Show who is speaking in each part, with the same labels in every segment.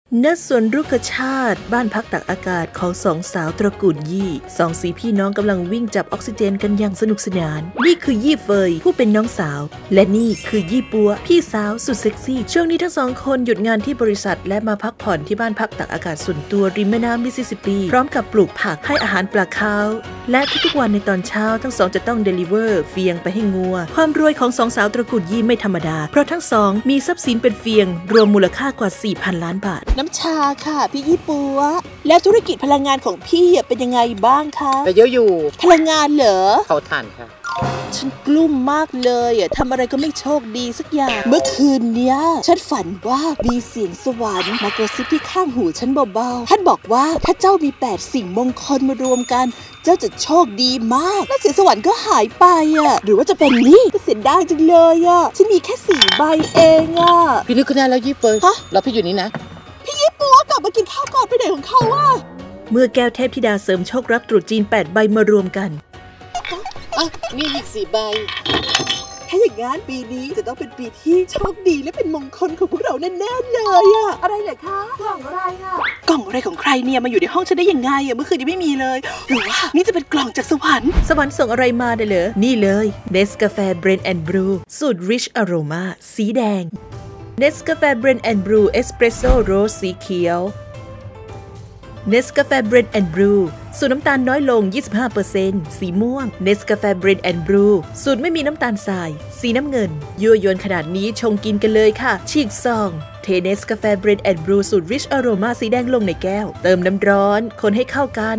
Speaker 1: ณ สวนรุกขชาติบ้านพักตากอากาศของสองสาวตระกูลยี่สองสีพี่น้องกำลังวิ่งจับออกซิเจนกันอย่างสนุกสนานนี่คือยี่เฟยผู้เป็นน้องสาวและนี่คือยี่ปัวพี่สาวสุดเซ็กซี่ช่วงนี้ทั้งสองคนหยุดงานที่บริษัทและมาพักผ่อนที่บ้านพักตากอากาศส่วนตัวริมแม่น้ำมิสซิสซิปปีพร้อมกับปลูกผักให้อาหารปลาคาร์ฟและทุกๆวันในตอนเช้าทั้งสองจะต้องเดลิเวอร์เฟียงไปให้งัวความรวยของสองสาวตระกูลยี่ไม่ธรรมดาเพราะทั้งสองมีทรัพย์สินเป็นเฟียงรวมมูลค่ากว่า 4,000 ล้านบาท
Speaker 2: น้ำชาค่ะพี่ยี่ปัวแล้วธุรกิจพลังงานของพี่เป็นยังไงบ้างคะ
Speaker 3: แต่เยอะอยู่
Speaker 2: พลังงานเหรอ
Speaker 3: เขาถ่านค่ะ
Speaker 2: ฉันกลุ้มมากเลยทำอะไรก็ไม่โชคดีสักอย่างเมื่อคืนเนี้ยฉันฝันว่ามีเสียงสวรรค์มากระซิบที่ข้างหูฉันเบาๆท่านบอกว่าถ้าเจ้ามี8สิ่งมงคลมารวมกันเจ้าจะโชคดีมากแล้วเสียงสวรรค์ก็หายไปหรือว่าจะเป็นนี่เสียดายจังเลยฉันมีแค่4 ใบเอง
Speaker 3: พี่นึกขึ้นได้แล้วยี่เฟยเราพี่อยู่นี่นะ
Speaker 2: พี่ยี่ปัวกลับมากินข้าวก่อนไปไหนของเขา
Speaker 1: เมื่อแก้วเทพธิดาเสริมโชครับตรุษจีน8 ใบมารวมกัน
Speaker 3: นี่อีก4 ใบ
Speaker 2: ถ้าอย่างงั้นปีนี้จะต้องเป็นปีที่โชคดีและเป็นมงคลของพวกเราแน่ๆเลยอะไรเหรอคะกล่องอะไรกล่องอะไรของใครเนี่ยมาอยู่ในห้องฉันได้ยังไงเมื่อคืนยังไม่มีเลยหรือว่านี่จะเป็นกล่องจากสวรรค์
Speaker 1: ส่งอะไรมาได้เหรอนี่เลยเนสกาแฟเบรนด์แอนด์บรูสูตร Rich Aroma สีแดงเนสกาแฟเบรนด์แอนด์บรูเอสเปรสโซ่โรสสีเขียวเนสกาแฟเบรนด์แอนด์บรูสูตรน้ำตาลน้อยลง 25% สีม่วงเนสกาแฟเบรนด์แอนด์บรูสูตรไม่มีน้ำตาลทรายสีน้ำเงินยั่วยวนขนาดนี้ชงกินกันเลยค่ะฉีกซองเทเนสกาแฟเบรนด์แอนด์บรูสูตร Rich Aroma สีแดงลงในแก้วเติมน้ำร้อนคนให้เข้ากัน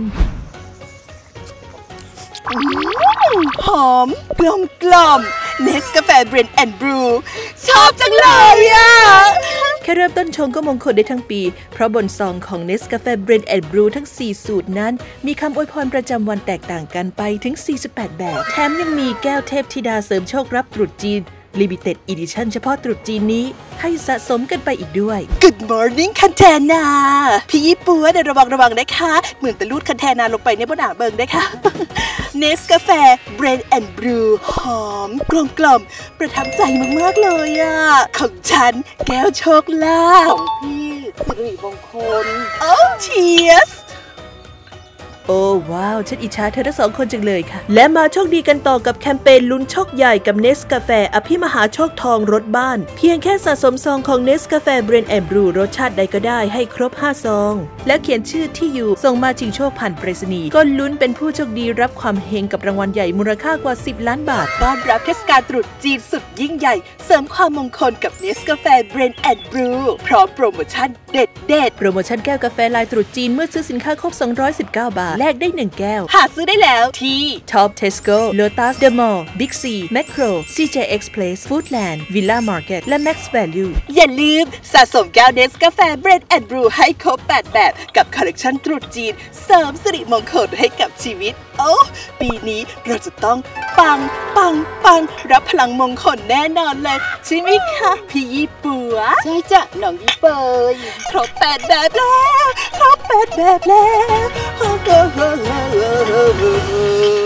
Speaker 2: หอมกลมเนสกาแฟเบรนด์แอนด์บรูชอบจังเลย
Speaker 1: แค่เริ่มต้นชงก็มงคลได้ทั้งปีเพราะบนซองของ Nescafe Blend and Brew ทั้ง4สูตรนั้นมีคำอวยพรประจำวันแตกต่างกันไปถึง48แบบแถมยังมีแก้วเทพธิดาเสริมโชครับตรุษจีน Limited Edition เฉพาะตรุษจีนนี้ให้สะสมกันไปอีกด้วย
Speaker 2: Good morning คันแทนาพี่ยี่ปัวระวังนะคะเหมือนตะลูดคันแทนาลงไปในบนหนาเบิงได้ค่ะ Nescafe Blend and Brew หอมกลมประทับใจมากๆเลยของฉันแก้วโชคลาภของพี่สิริมงคลCheers
Speaker 1: โอ้ว้าวฉันอิจฉาเธอทั้งสองคนจังเลยค่ะและมาโชคดีกันต่อกับแคมเปญลุ้นโชคใหญ่กับเนสกาแฟอภิมหาโชคทองรถบ้านเพียงแค่สะสมซองของเนสกาแฟเบรนด์แอนด์บรูรสชาติใดก็ได้ให้ครบ5 ซองและเขียนชื่อที่อยู่ส่งมาชิงโชคผ่านไปรษณีย์ก็ลุ้นเป็นผู้โชคดีรับความเฮงกับรางวัลใหญ่มูลค่ากว่า10 ล้านบาท
Speaker 2: ต้อนรับเทศกาลตรุษจีนสุดยิ่งใหญ่เสริมความมงคลกับเนสกาแฟเบรนด์แอนด์บรูพร้อมโปรโมชั่นเด็ด
Speaker 1: โปรโมชั่นแก้วกาแฟลายตรุษจีนเมื่อซื้อสินค้าครบ219 บาทแลกได้1 แก้ว
Speaker 2: หาซื้อได้แล้วที่
Speaker 1: Top Tesco Lotus The Mall Big C Macro CJX Place Foodland Villa Market และ Max Value
Speaker 2: อย่าลืมสะสมแก้วเนสกาแฟเบรนด์แอนด์บรูให้ครบ8 แบบกับคอลเลกชันตรุษจีนเสริมสิริมงคลให้กับชีวิตปีนี้เราจะต้องปังรับพลังมงคลแน่นอนเลยใช่ไหมคะพี่ยี่ปัว
Speaker 3: ใช่จ้ะน้องยี่เปย
Speaker 2: ครบ8 แบบแล้วครบ8 แบบแล้ว